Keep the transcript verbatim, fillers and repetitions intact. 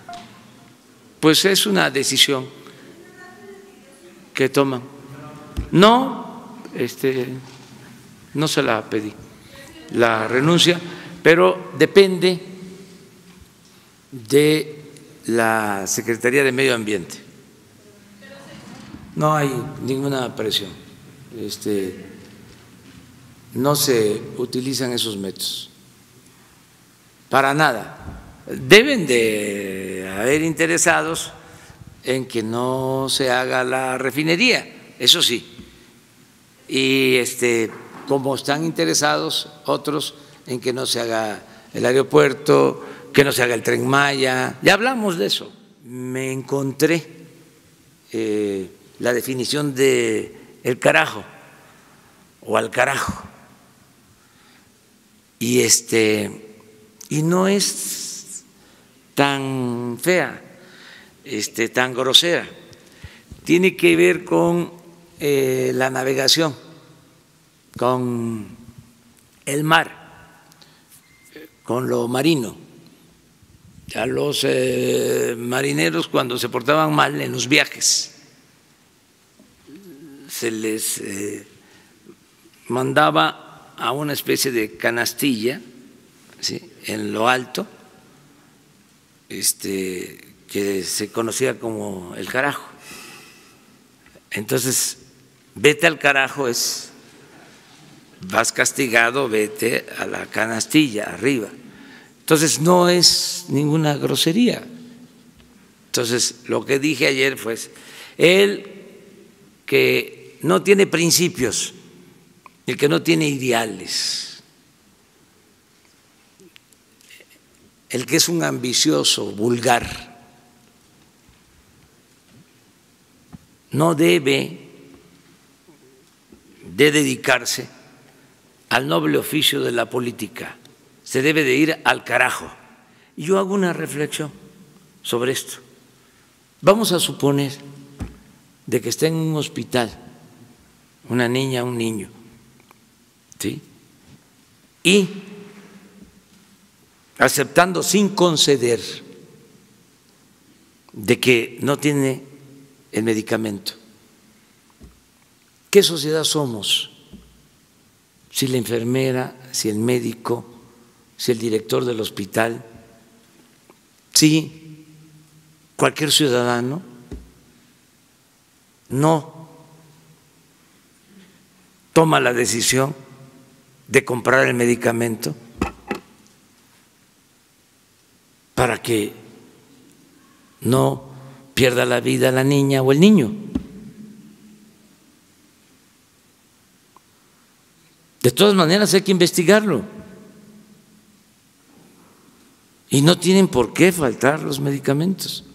pues es una decisión que toman. No, este, no se la pedí, la renuncia, pero depende de la Secretaría de Medio Ambiente. No hay ninguna presión, este, no se utilizan esos métodos, para nada. Deben de haber interesados en que no se haga la refinería, eso sí, y este, como están interesados otros en que no se haga el aeropuerto, que no se haga el Tren Maya, ya hablamos de eso. Me encontré eh, la definición de el carajo o al carajo y este y no es tan fea, este tan grosera. Tiene que ver con eh, la navegación, con el mar, con lo marino. A los eh, marineros, cuando se portaban mal en los viajes, se les eh, mandaba a una especie de canastilla, ¿sí?, en lo alto, este, que se conocía como el carajo. Entonces, vete al carajo es, vas castigado, vete a la canastilla arriba. Entonces, no es ninguna grosería. Entonces, lo que dije ayer fue, el que no tiene principios, el que no tiene ideales, el que es un ambicioso, vulgar, no debe de dedicarse al noble oficio de la política. Se debe de ir al carajo. Y yo hago una reflexión sobre esto. Vamos a suponer de que está en un hospital una niña, un niño, ¿sí?, y aceptando sin conceder de que no tiene el medicamento. ¿Qué sociedad somos si la enfermera, si el médico, si el director del hospital, si cualquier ciudadano no toma la decisión de comprar el medicamento para que no pierda la vida la niña o el niño? De todas maneras hay que investigarlo. Y no tienen por qué faltar los medicamentos.